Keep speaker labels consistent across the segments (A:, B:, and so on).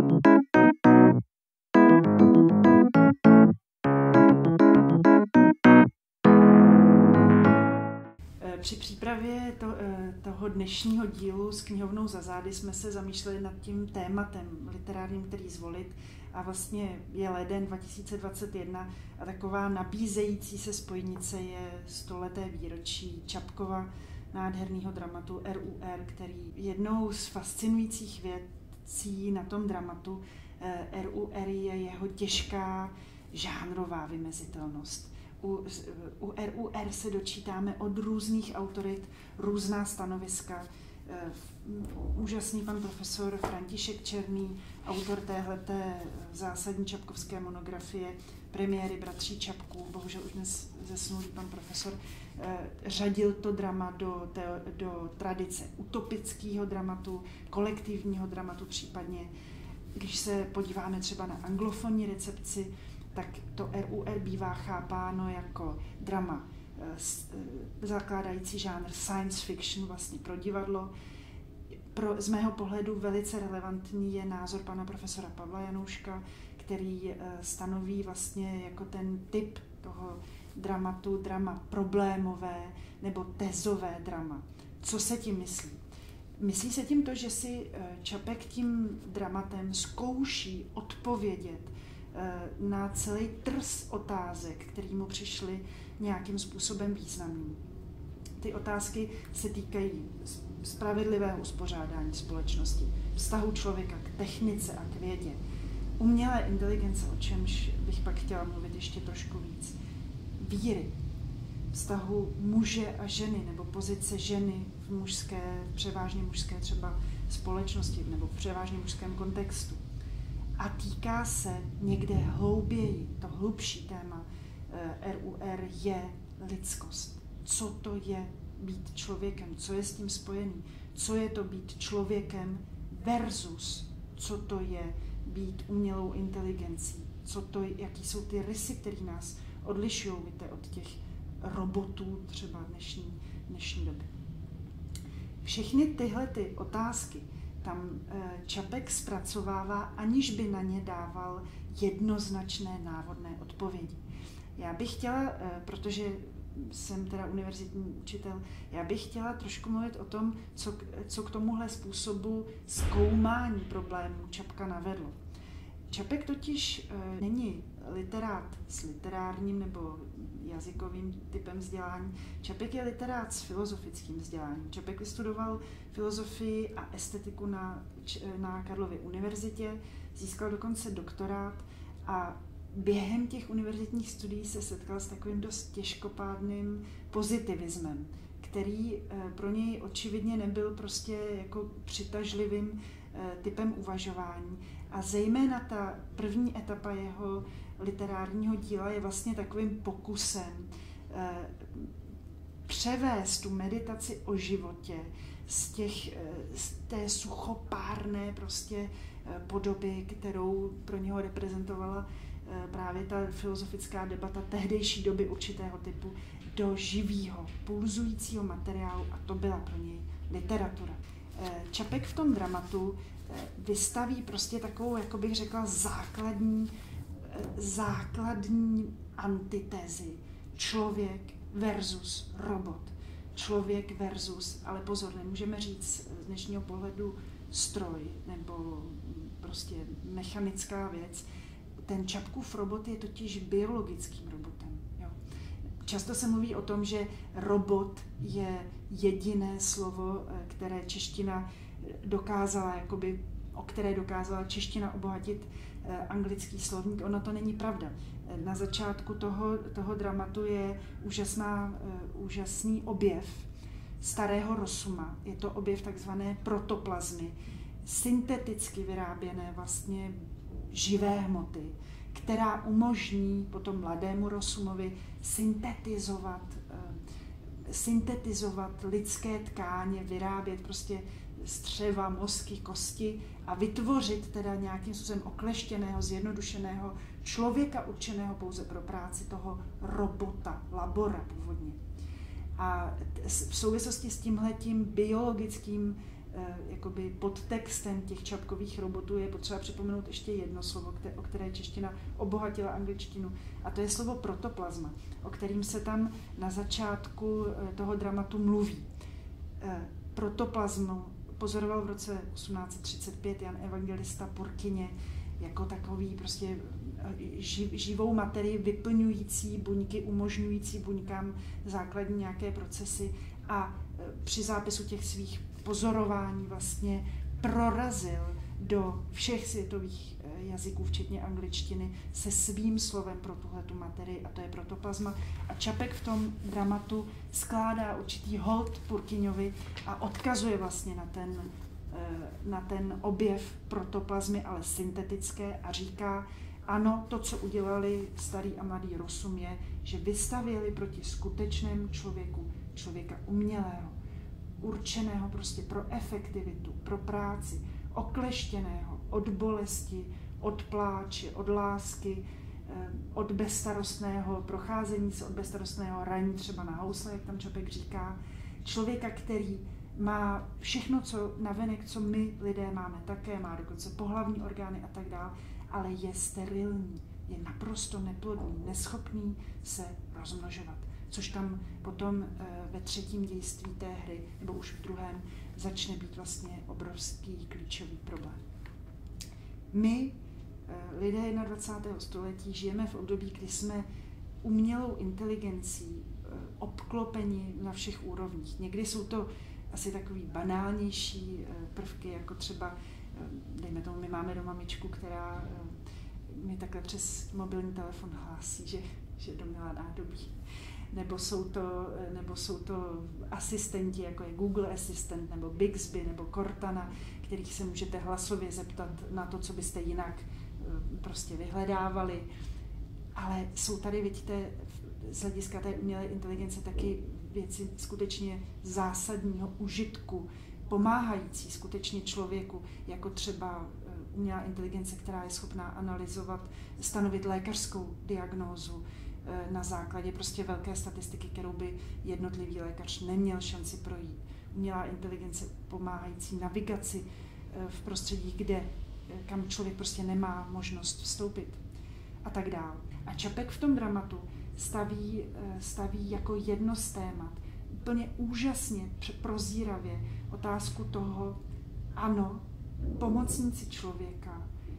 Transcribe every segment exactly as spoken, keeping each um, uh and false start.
A: Při přípravě to, toho dnešního dílu s knihovnou za zády jsme se zamýšleli nad tím tématem literárním, který zvolit. A vlastně je leden dva tisíce dvacet jedna a taková nabízející se spojnice je stoleté výročí Čapkova nádherného dramatu R U R, který jednou z fascinujících věcí na tom dramatu R U R je jeho těžká žánrová vymezitelnost. U, u R U R se dočítáme od různých autorit různá stanoviska. Úžasný pan profesor František Černý, autor téhleté zásadní čapkovské monografie Premiéry bratří Čapků, bohužel už dnes zesnulý pan profesor, řadil to drama do, te, do tradice utopického dramatu, kolektivního dramatu případně. Když se podíváme třeba na anglofonní recepci, tak to R U R bývá chápáno jako drama zakládající žánr science fiction, vlastně pro divadlo. Pro, z mého pohledu velice relevantní je názor pana profesora Pavla Janouška, který stanoví vlastně jako ten typ toho dramatu, drama problémové nebo tezové drama. Co se tím myslí? Myslí se tím to, že si Čapek tím dramatem zkouší odpovědět na celý trs otázek, které mu přišly nějakým způsobem významný. Ty otázky se týkají spravedlivého uspořádání společnosti, vztahu člověka k technice a k vědě, umělé inteligence, o čemž bych pak chtěla mluvit ještě trošku víc, víry, vztahu muže a ženy, nebo pozice ženy v mužské, převážně mužské třeba společnosti, nebo v převážně mužském kontextu. A týká se někde hlouběji, to hlubší téma R U R je lidskost. Co to je být člověkem, co je s tím spojený, co je to být člověkem versus co to je být umělou inteligencí, co to, jaký jsou ty rysy, které nás odlišují od těch robotů třeba dnešní, dnešní doby. Všechny tyhle ty otázky tam Čapek zpracovává, aniž by na ně dával jednoznačné návodné odpovědi. Já bych chtěla, protože jsem teda univerzitní učitel, já bych chtěla trošku mluvit o tom, co, co k tomuhle způsobu zkoumání problémů Čapka navedlo. Čapek totiž e, není literát s literárním nebo jazykovým typem vzdělání. Čapek je literát s filozofickým vzděláním. Čapek vystudoval filozofii a estetiku na, na Karlově univerzitě, získal dokonce doktorát a během těch univerzitních studií se setkal s takovým dost těžkopádným pozitivismem, který pro něj očividně nebyl prostě jako přitažlivým typem uvažování. A zejména ta první etapa jeho literárního díla je vlastně takovým pokusem převést tu meditaci o životě z, těch, z té suchopárné prostě podoby, kterou pro něho reprezentovala právě ta filozofická debata tehdejší doby určitého typu, do živého, pulzujícího materiálu, a to byla pro něj literatura. Čapek v tom dramatu vystaví prostě takovou, jako bych řekla, základní, základní antitézy. Člověk versus robot. Člověk versus, ale pozor, nemůžeme říct z dnešního pohledu stroj nebo prostě mechanická věc. Ten Čapkův robot je totiž biologickým robotem. Jo. Často se mluví o tom, že robot je jediné slovo, které čeština dokázala, jakoby, o které dokázala čeština obohatit anglický slovník. Ono to není pravda. Na začátku toho, toho dramatu je úžasná, úžasný objev starého rosuma. Je to objev takzvané protoplazmy, synteticky vyráběné vlastně živé hmoty, která umožní potom mladému rosumovi syntetizovat, syntetizovat lidské tkáně, vyrábět prostě střeva, mozky, kosti a vytvořit teda nějakým způsobem okleštěného, zjednodušeného člověka určeného pouze pro práci toho robota, labora původně. A v souvislosti s tímhletím biologickým jakoby podtextem těch Čapkových robotů je potřeba připomenout ještě jedno slovo, které, o které čeština obohatila angličtinu, a to je slovo protoplazma, o kterým se tam na začátku toho dramatu mluví. Protoplazmu pozoroval v roce osmnáct třicet pět Jan Evangelista Purkyně jako takový prostě živou materii vyplňující buňky, umožňující buňkám základní nějaké procesy, a při zápisu těch svých pozorování vlastně prorazil do všech světových jazyků, včetně angličtiny, se svým slovem pro tuhletu materii, a to je protoplazma. A Čapek v tom dramatu skládá určitý hold Purkyňovi a odkazuje vlastně na ten, na ten objev protoplazmy, ale syntetické, a říká, ano, to, co udělali starý a mladý rozum, je, že vystavěli proti skutečnému člověku člověka umělého, určeného prostě pro efektivitu, pro práci, okleštěného od bolesti, od pláče, od lásky, od bezstarostného procházení se, od bezstarostného hraní třeba na housle, jak tam Čapek říká, člověka, který má všechno, co navenek, co my lidé máme také, má dokonce pohlavní orgány a tak dále, ale je sterilní, je naprosto neplodný, neschopný se rozmnožovat. Což tam potom ve třetím dějství té hry, nebo už v druhém, začne být vlastně obrovský klíčový problém. My, lidé dvacátého prvního století, žijeme v období, kdy jsme umělou inteligencí obklopeni na všech úrovních. Někdy jsou to asi takový banálnější prvky, jako třeba, dejme tomu, my máme doma myčku, která mi takhle přes mobilní telefon hlásí, že, že doměla nádobí. Nebo jsou, to, nebo jsou to asistenti, jako je Google Assistant, nebo Bixby, nebo Cortana, kterých se můžete hlasově zeptat na to, co byste jinak prostě vyhledávali. Ale jsou tady, vidíte, z hlediska té umělé inteligence taky věci skutečně zásadního užitku, pomáhající skutečně člověku, jako třeba umělá inteligence, která je schopná analyzovat, stanovit lékařskou diagnózu na základě prostě velké statistiky, kterou by jednotlivý lékař neměl šanci projít. Umělá inteligence pomáhající navigaci v prostředí, kde, kam člověk prostě nemá možnost vstoupit a tak dále. A Čapek v tom dramatu staví, staví jako jedno z témat úplně úžasně prozíravě otázku toho, ano, pomocníci člověka,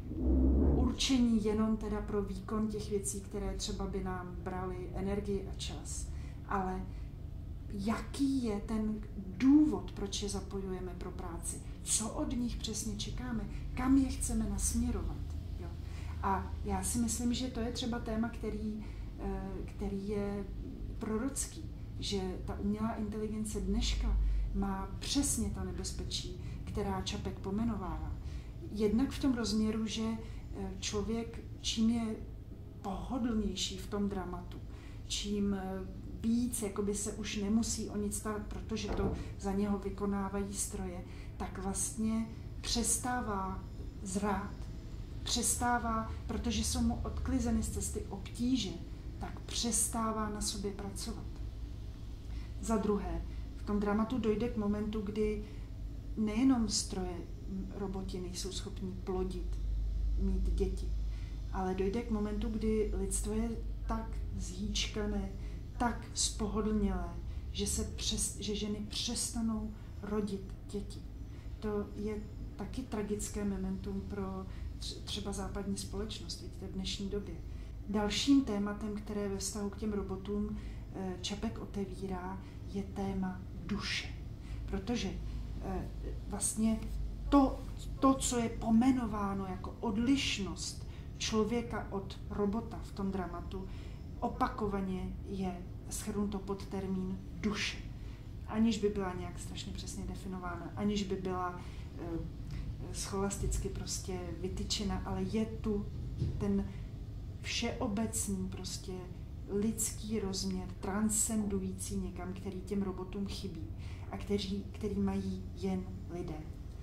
A: určení jenom teda pro výkon těch věcí, které třeba by nám braly energii a čas, ale jaký je ten důvod, proč je zapojujeme pro práci, co od nich přesně čekáme, kam je chceme nasměrovat. Jo? A já si myslím, že to je třeba téma, který, který je prorocký, že ta umělá inteligence dneška má přesně ta nebezpečí, která Čapek pomenovává. Jednak v tom rozměru, že člověk, čím je pohodlnější v tom dramatu, čím víc jakoby se už nemusí o nic starat, protože to za něho vykonávají stroje, tak vlastně přestává zrát, přestává, protože jsou mu odklizeny z cesty obtíže, tak přestává na sobě pracovat. Za druhé, v tom dramatu dojde k momentu, kdy nejenom stroje, roboti nejsou schopní plodit, mít děti, ale dojde k momentu, kdy lidstvo je tak zhýčkané, tak spohodlnělé, že, se přes, že ženy přestanou rodit děti. To je taky tragické momentum pro třeba západní společnost, vidíte, v dnešní době. Dalším tématem, které ve vztahu k těm robotům Čapek otevírá, je téma duše. Protože vlastně to, to, co je pomenováno jako odlišnost člověka od robota v tom dramatu, opakovaně je shrnuto pod termín duše. Aniž by byla nějak strašně přesně definována, aniž by byla e, scholasticky prostě vytyčena, ale je tu ten všeobecný prostě lidský rozměr, transcendující někam, který těm robotům chybí a kteří, který mají jen lidé.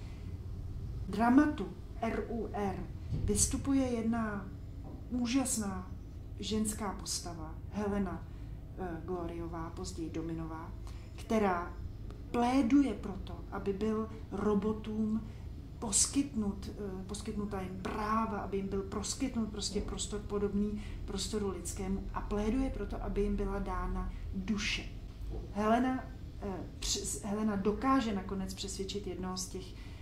A: Dramatu R U R vystupuje jedna úžasná ženská postava, Helena e, Gloriová, později Dominová, která pléduje proto, aby byl robotům poskytnut, poskytnuta jim práva, aby jim byl poskytnut prostě prostor podobný prostoru lidskému a pléduje proto, aby jim byla dána duše. Helena, Helena dokáže nakonec přesvědčit jednoho z těch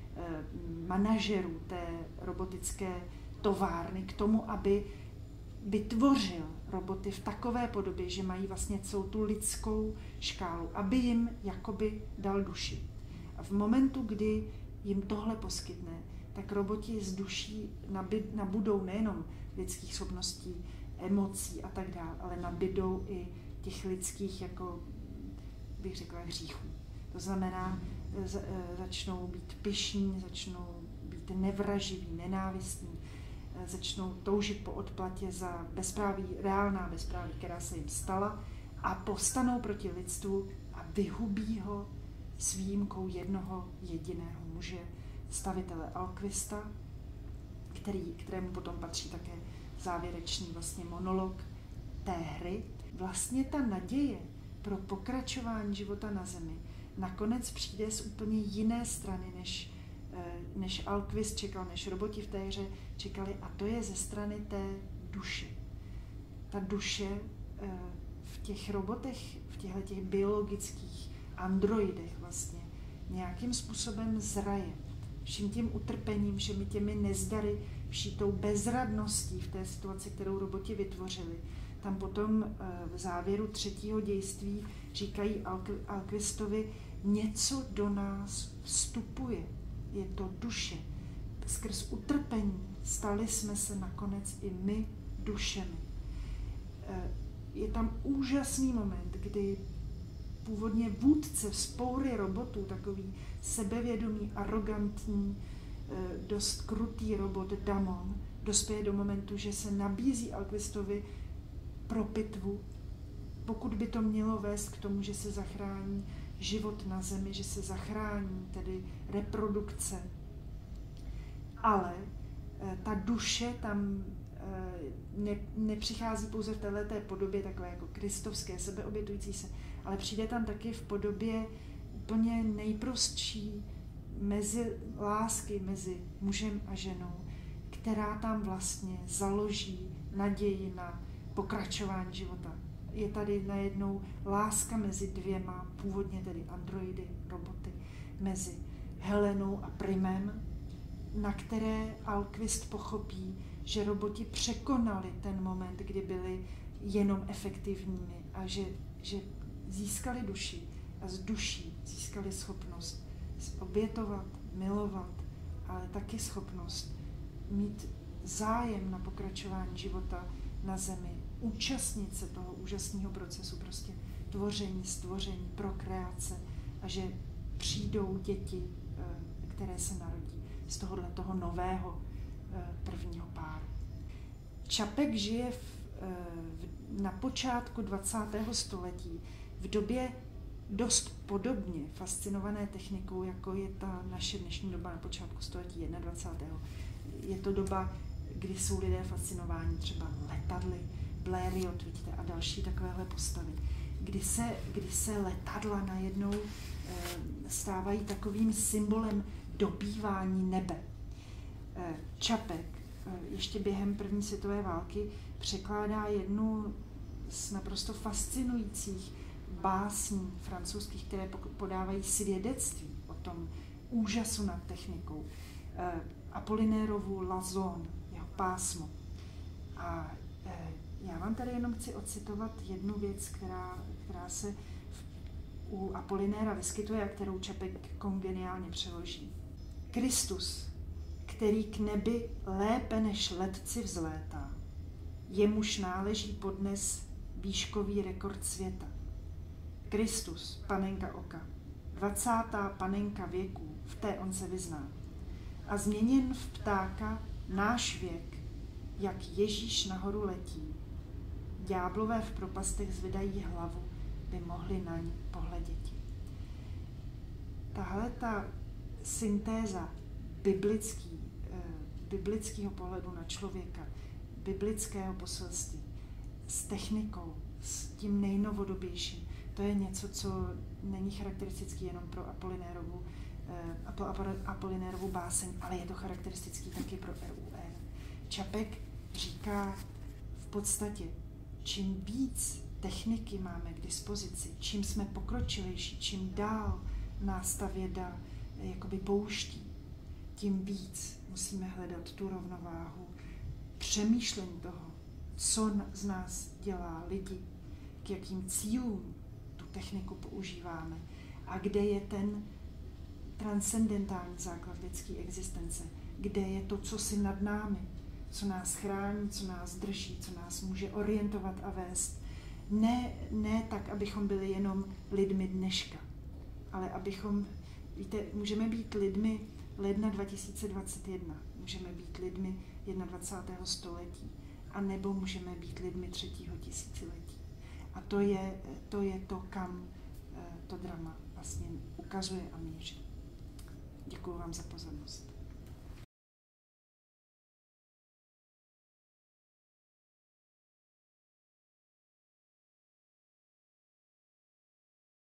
A: manažerů té robotické továrny k tomu, aby vytvořil roboty v takové podobě, že mají vlastně celou tu lidskou škálu, aby jim jakoby dal duši. A v momentu, kdy jim tohle poskytne, tak roboti z duší nabudou nejenom lidských schopností, emocí a tak dále, ale nabydou i těch lidských, jako bych řekla, hříchů. To znamená, začnou být pyšní, začnou být nevraživí, nenávistní, začnou toužit po odplatě za bezpráví, reálná bezpráví, která se jim stala, a povstanou proti lidstvu a vyhubí ho s výjimkou jednoho jediného muže, stavitele Alquista, který, kterému potom patří také závěrečný vlastně monolog té hry. Vlastně ta naděje pro pokračování života na Zemi nakonec přijde z úplně jiné strany, než, než Alquist čekal, než roboti v té hře čekali, a to je ze strany té duše. Ta duše v těch robotech, v těchto těch biologických androidech vlastně nějakým způsobem zraje. Vším tím utrpením, všemi těmi nezdary, vší tou bezradností v té situaci, kterou roboti vytvořili. Tam potom v závěru třetího dějství říkají Alquistovi, něco do nás vstupuje, je to duše. Skrz utrpení stali jsme se nakonec i my dušemi. Je tam úžasný moment, kdy původně vůdce vzpoury robotů, takový sebevědomý, arrogantní, dost krutý robot Damon, dospěje do momentu, že se nabízí Alquistovi pro pitvu, pokud by to mělo vést k tomu, že se zachrání život na Zemi, že se zachrání tedy reprodukce. Ale ta duše tam ne, nepřichází pouze v této podobě takové jako kristovské, sebeobětující se, ale přijde tam taky v podobě úplně nejprostší mezi lásky mezi mužem a ženou, která tam vlastně založí naději na pokračování života. Je tady najednou láska mezi dvěma, původně tedy androidy, roboty, mezi Helenou a Primem, na které Alquist pochopí, že roboti překonali ten moment, kdy byli jenom efektivními a že, že získali duši a z duší získali schopnost obětovat, milovat, ale taky schopnost mít zájem na pokračování života na Zemi, účastnit se toho úžasného procesu, prostě tvoření, stvoření, prokreace, a že přijdou děti, které se narodí z tohohle toho nového prvního páru. Čapek žije v, v, na počátku dvacátého století v době dost podobně fascinované technikou, jako je ta naše dnešní doba na počátku století dvacátého prvního Je to doba, kdy jsou lidé fascinováni třeba letadly, Blériot, vidíte, a další takovéhle postavy. Kdy se, kdy se letadla najednou e, stávají takovým symbolem dobývání nebe. E, Čapek e, ještě během první světové války překládá jednu z naprosto fascinujících básní francouzských, které podávají svědectví o tom úžasu nad technikou. E, Apolinérovu La Zone, jeho pásmo. A e, já vám tady jenom chci ocitovat jednu věc, která, která se v, u Apolinéra vyskytuje a kterou Čapek kongeniálně přeloží. Kristus, který k nebi lépe než letci vzlétá, jemuž náleží podnes výškový rekord světa. Kristus, panenka oka, dvacátá panenka věků, v té on se vyzná. A změněn v ptáka náš věk, jak Ježíš nahoru letí. Ďáblové v propastech zvedají hlavu, by mohli na ní pohleděti. Tahle ta syntéza biblický, eh, biblického pohledu na člověka, biblického poselství s technikou, s tím nejnovodobějším, To je něco, co není charakteristický jenom pro Apolinérovu, pro Apolinérovu báseň, ale je to charakteristický taky pro R U N. Čapek říká v podstatě, čím víc techniky máme k dispozici, čím jsme pokročilejší, čím dál nás ta věda jakoby pouští, tím víc musíme hledat tu rovnováhu přemýšlení toho, co z nás dělá lidi, k jakým cílům tu techniku používáme a kde je ten transcendentální základ lidské existence, kde je to, co si nad námi, co nás chrání, co nás drží, co nás může orientovat a vést. Ne, ne tak, abychom byli jenom lidmi dneška, ale abychom, víte, můžeme být lidmi ledna dva tisíce dvacet jedna, můžeme být lidmi dvacátého prvního století, a nebo můžeme být lidmi třetího tisíciletí. A to je to, je to kam to drama vlastně ukazuje a míří. Děkuji vám za pozornost.